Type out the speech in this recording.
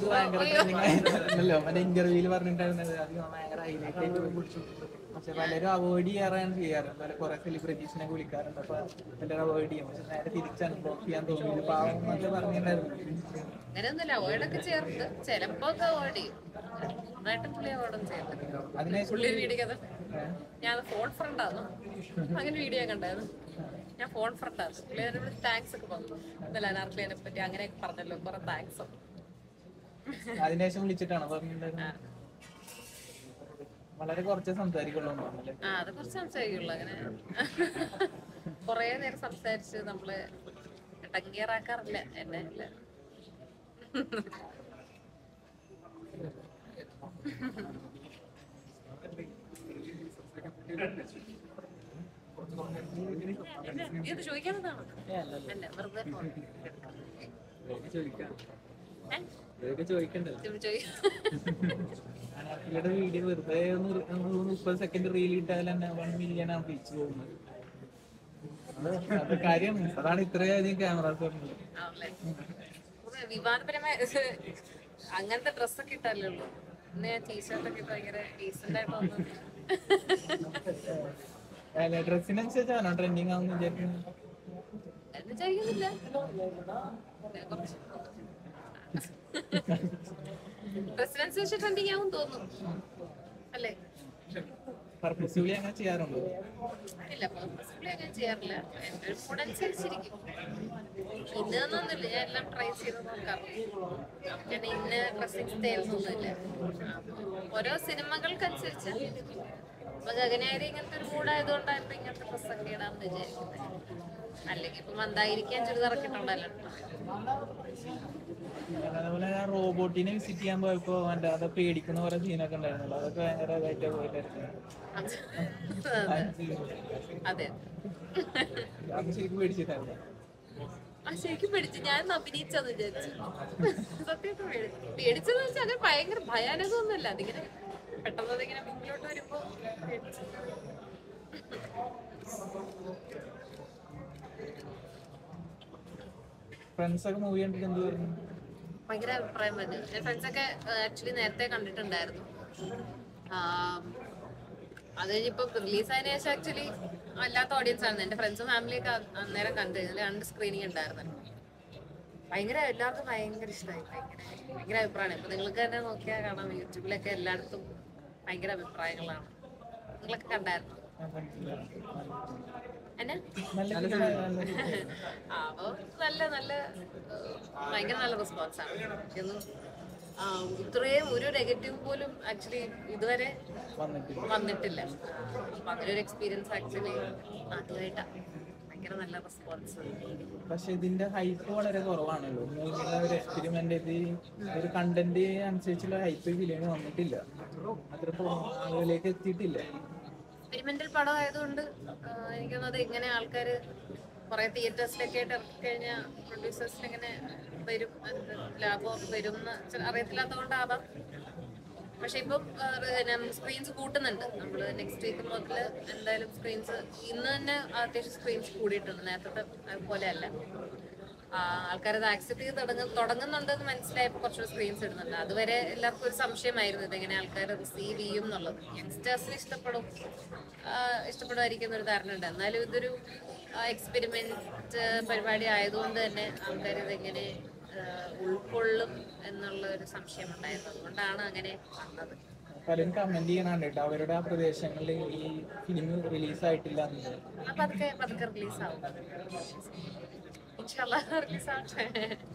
ഭയങ്കര ട്രെൻഡിങ് ആയിരുന്നല്ലോ. മറ്റേ ഇന്റർവ്യൂല് പറഞ്ഞിട്ടുണ്ടായിരുന്നത് അത് ഭയങ്കര ഹൈലൈറ്റ് ആയിട്ട് പിടിച്ചു. പക്ഷെ പലരും അവോയ്ഡ് ചെയ്യാറാണ് ചെയ്യാറ്. അതുപോലെ കുറെ സെലിബ്രിറ്റീസിനെ വിളിക്കാറുണ്ട്. അപ്പൊ എല്ലാവരും അവോയ്ഡ് ചെയ്യും. പക്ഷെ നേരെ തിരിച്ചാണ് ബ്ലോക്ക് ചെയ്യാൻ തോന്നിയത്. പാവം എന്നൊക്കെ പറഞ്ഞിട്ടുണ്ടായിരുന്നു. അങ്ങനെയൊന്നുമില്ല, അവോയ്ഡൊക്കെ ചേർത്ത് ചിലപ്പോ ഒക്കെ അവോയ്ഡ് ചെയ്യും. നന്നായിട്ട് പുള്ളി അവോയ്ഡൊന്നും ചെയ്യത്തില്ല. അതിനുശേഷം പുള്ളി വീഡിയോ ഞാൻ ഫോൺ ഫ്രണ്ടാണ്, അങ്ങനെ വീഡിയോ കണ്ടായിരുന്നു. ഞാൻ ഫോൺ ഫ്രണ്ടാണ്. പുള്ളി അതിനോട് താങ്ക്സ് ഒക്കെ പറഞ്ഞു. ഇന്നലെ അനാർക്കലിനെ പറ്റി അങ്ങനെയൊക്കെ പറഞ്ഞല്ലോ, കുറെ താങ്ക്സ്. അതിനുശേഷം വിളിച്ചിട്ടാണോ പറഞ്ഞിട്ടുണ്ടായിരുന്നത്? വളരെ കുറച്ച് സംസാരിക്കുള്ളൂ. അത് കുറച്ച് സംസാരിക്കുള്ളൂ. അങ്ങനെ കൊറേ നേരം സംസാരിച്ച് നമ്മള് ടങ്ങിയറാക്കാറില്ല എന്നെ. ഇത് ചോദിക്കാവുന്നതാണോ? അല്ല, വെറുതെ അനാർക്കലിയുടെ വീഡിയോ വെറുതെ 30 സെക്കൻഡ് റീൽ ഇട്ടാൽ തന്നെ 1 മില്യൺ ആണ് റീച്ച് പോകുന്നത്. അത് കാര്യം അതാണ് ഇത്രയധികം ക്യാമറാസ് പറഞ്ഞത്. വിവാദപരമായ അങ്ങനത്തെ ഡ്രസ്സൊക്കെ ഇട്ടല്ലേ ഉള്ളൂ. ഇന്ന് ഞാൻ ടീഷർട്ടൊക്കെ ഇട്ട് ഭയങ്കര ഡീസന്റ് ആയിട്ട് വന്നു. ഡ്രസ്സിനനുസരിച്ചാണോ ട്രെൻഡിങ് ആവുന്ന വിചാരിക്കുന്നത്? വിചാരിക്കുന്നില്ല. ഡ്രസ്സിനനുസരിച്ച് ട്രെൻഡിങ് ആവും തോന്നുന്നു അല്ലേ? പർപ്പസ്ഫുള്ളി അങ്ങനെ ചെയ്യാറുണ്ടോ? ഇല്ല, പർപ്പസ്ഫുള്ളി അങ്ങനെ ചെയ്യാറില്ല. എൻ്റെ ഒരു മൂഡ് അനുസരിച്ചിരിക്കും. ഇന്നൊന്നുമില്ല, ഞാൻ എല്ലാം ട്രൈ ചെയ്ത് നോക്കാറുണ്ട്. ഞാൻ ഇന്ന ഡ്രസ്സിങ് സ്റ്റൈൽസൊന്നുമില്ല. ഓരോ സിനിമകൾക്കനുസരിച്ച് ഇപ്പൊ ഗഗനാരി ഇങ്ങനത്തെ ഒരു മൂഡായതുകൊണ്ടാണ് ഇങ്ങനത്തെ ഡ്രസ്സൊക്കെ ഇടാന്ന് വിചാരിക്കുന്നത്. അല്ലെങ്കിൽ ഇപ്പൊ മന്ദായിരിക്കാൻ ചുരിദാറൊക്കെ ഇട്ടുണ്ടല്ലോ. അതേപോലെ ഞാൻ റോബോട്ടിനെ വിസിറ്റ് ചെയ്യാൻ പോയപ്പോ അത് പേടിക്കുന്ന കുറെ സീനൊക്കെ ഉണ്ടായിരുന്നല്ലോ. അതൊക്കെ ഭയങ്കര ഇതായിട്ട് പോയിട്ടായിരുന്നു. അതെ, അത് ശരിക്കും പേടിച്ചിട്ടായിരുന്നു. ശരിക്കും പേടിച്ചു. ഞാൻ അഭിനയിച്ചെന്ന് വിചാരിച്ചു. സത്യമായിട്ട് പേടിച്ചെന്ന് വെച്ചാൽ അങ്ങനെ ഭയങ്കര ഭയാനകമൊന്നുമല്ല. അതിങ്ങനെ പെട്ടെന്ന് അതിങ്ങനെ മുന്നിലോട്ട് വരുമ്പോ ഫ്രണ്ട്സൊക്കെ മൂവി കണ്ടിട്ട് എന്ത് പറഞ്ഞു? ഭയങ്കര അഭിപ്രായം പറഞ്ഞു. എന്റെ ഫ്രണ്ട്സൊക്കെ ആക്ച്വലി നേരത്തെ കണ്ടിട്ടുണ്ടായിരുന്നു. അത് കഴിഞ്ഞിപ്പോ റിലീസായതിനു ശേഷം ആക്ച്വലി അല്ലാത്ത ഓഡിയൻസ് ആണ്. എന്റെ ഫ്രണ്ട്സും ഫാമിലിയൊക്കെ അന്നേരം കണ്ടിരുന്നത്. 2 സ്ക്രീനിങ് ഉണ്ടായിരുന്നു. ഭയങ്കര എല്ലാവർക്കും ഭയങ്കര ഇഷ്ടമായി. ഭയങ്കര അഭിപ്രായമാണ്. ഇപ്പൊ നിങ്ങൾക്ക് തന്നെ നോക്കിയാൽ കാണാം, യൂട്യൂബിലൊക്കെ എല്ലായിടത്തും ഭയങ്കര അഭിപ്രായങ്ങളാണ്. നിങ്ങളൊക്കെ കണ്ടായിരുന്നു എന്നെ? അപ്പൊ നല്ല നല്ല ഭയങ്കര നല്ല റെസ്പോൺസാണ്. ഒന്നും ഇത്രയും ഒരു നെഗറ്റീവ് പോലും ആക്ച്വലി ഇതുവരെ വന്നിട്ടില്ല. അപ്പൊ അങ്ങനെ ഒരു എക്സ്പീരിയൻസ് ആക്ച്വലി ആദ്യമായിട്ടാണ്. ഭയങ്കര നല്ല റെസ്പോൺസ്. പക്ഷെ ഇതിന്റെ ഹൈപ്പ് വളരെ കുറവാണല്ലോ. ഒരു എക്സ്പെരിമെന്റ് ഒരു കണ്ടന്റ് അനുസരിച്ചുള്ള ഹൈപ്പ് ഫിലിമിന് വന്നിട്ടില്ല. അത്ര ആളുകളിലേക്ക് എത്തിയിട്ടില്ല. എക്സ്പെരിമെന്റൽ പടം ആയതുകൊണ്ട് എനിക്ക് തോന്നുന്നത് ഇങ്ങനെ ആൾക്കാർ കുറെ തിയേറ്റേഴ്സിലൊക്കെ ആയിട്ട് ഇറക്കി കഴിഞ്ഞാൽ പ്രൊഡ്യൂസേഴ്സിന് ഇങ്ങനെ വരും, ലാഭം വരും എന്ന് അറിയത്തില്ലാത്തതുകൊണ്ടാവാം. പക്ഷെ ഇപ്പം സ്ക്രീൻസ് കൂട്ടുന്നുണ്ട്. നമ്മള് നെക്സ്റ്റ് വീക്ക് മുതൽ എന്തായാലും സ്ക്രീൻസ്, ഇന്ന് തന്നെ അത്യാവശ്യം സ്ക്രീൻസ് കൂടിയിട്ടുണ്ട്. നേരത്തെ പോലെ അല്ല. ആൾക്കാരത് ആക്സെപ്റ്റ് ചെയ്ത് തുടങ്ങുന്നുണ്ടെന്ന് മനസ്സിലായപ്പോൾ കുറച്ചുകൂടി സ്ക്രീൻസ് ഇടുന്നുണ്ട്. അതുവരെ എല്ലാവർക്കും ഒരു സംശയമായിരുന്നു ഇതെങ്ങനെ ആൾക്കാർ റിസീവ് ചെയ്യും എന്നുള്ളത്. യങ്സ്റ്റേഴ്സിന് ഇഷ്ടപ്പെടുമായിരിക്കും എന്നൊരു ധാരണ ഉണ്ട്. എന്നാലും ഇതൊരു എക്സ്പെരിമെന്റ് പരിപാടി ആയതുകൊണ്ട് തന്നെ ആൾക്കാർ ഇതെങ്ങനെ ഉൾക്കൊള്ളും എന്നുള്ള ഒരു സംശയം ഉണ്ടായിരുന്നു. അതുകൊണ്ടാണ് അങ്ങനെ വന്നത്. പലരും കമന്റ് ചെയ്യാനുണ്ട് അവരുടെ ആ പ്രദേശങ്ങളിൽ ഈ ഫിലിം റിലീസായിട്ടില്ല. പതുക്കെ റിലീസാവും. ഇൻഷാല്ലാ റിലീസാവട്ടെ.